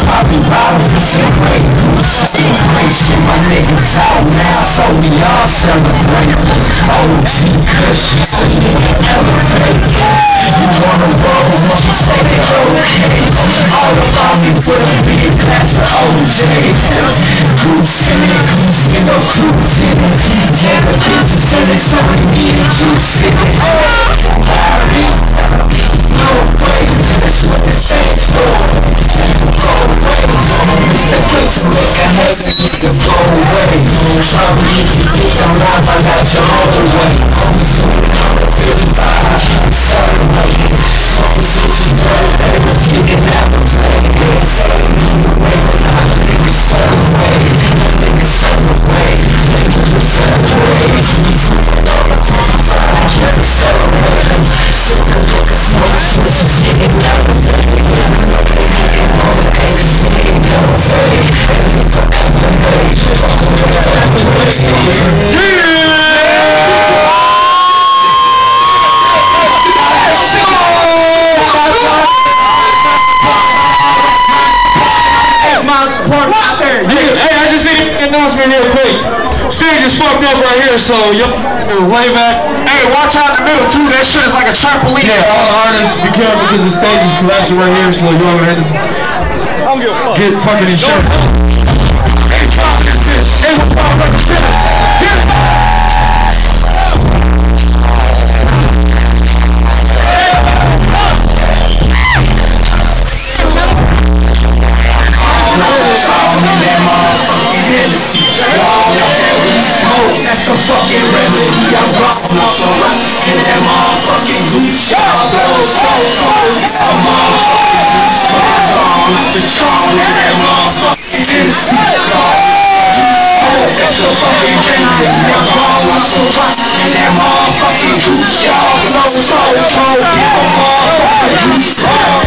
Poppy bottles and celebrate. Celebration, my niggas out now, so we all celebrate. OG cushion, elevate. You wanna roll, once you say that okay. All about me with a big glass of OJ. Goose in it, no cruise in it. Yeah, the bitches in it, so we need a juice in it. Harry, no way, that's what this stands for. Go away, Mr. Quick, look, I hate that nigga, go away. Sorry if you think I'm live, I got your whole way. Always doing it on the 55, celebrating. Always losing birthday, getting out of play. Moving away from all the niggas fell away. Niggas fell away, niggas fell away. We moving on the 55, trying to celebrate them. Still the look of smoke switches, getting out of play. All the haters, they ain't no way. And they forever hate, Hey, I just need an announcement real quick. Stage is fucked up right here, so you're way back. Hey, watch out in the middle too. That shit is like a trampoline. Yeah, all the artists, be careful because the stage is collapsing right here, so y'all gonna have to get fucking insurance. Hey, what the fuck is this? That's the fucking remedy. I'm gone off the rock and that motherfucking goose shot blow so cold. I'm motherfucking goose shot gone off the charm and that motherfucking Hennessy. That's the fucking remedy. I'm gone off the rock and that motherfucking goose shot blow so cold. I'm motherfucking goose shot.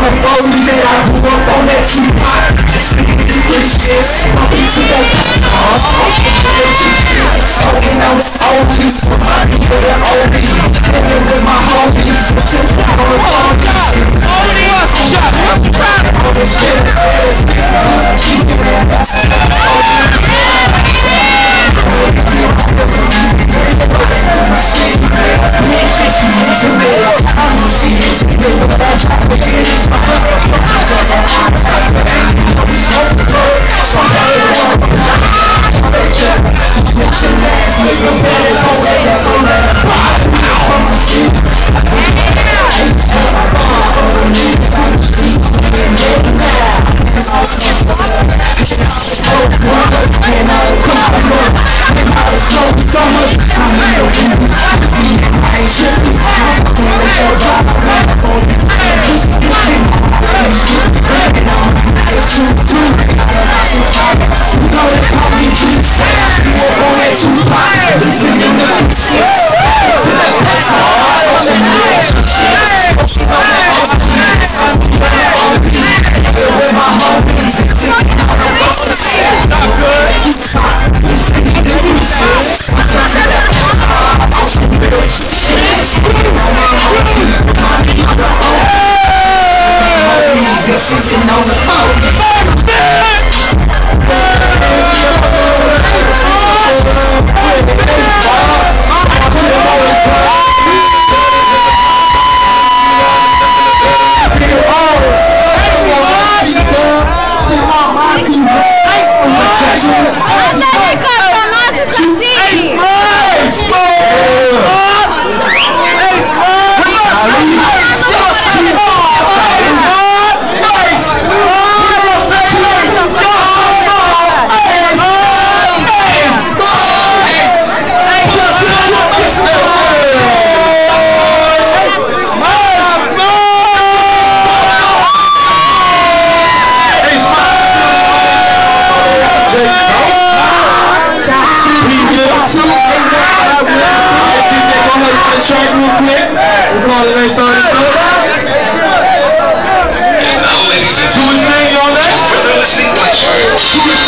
the police that I grew up on that Tupac. Talking to that talking on the OGs, remind me of the OGs. Hanging with my homies, sitting on the phone. Track real quick. We'll call it next on the show. And now, ladies and gentlemen, Who is saying y'all next? for the listening pleasure.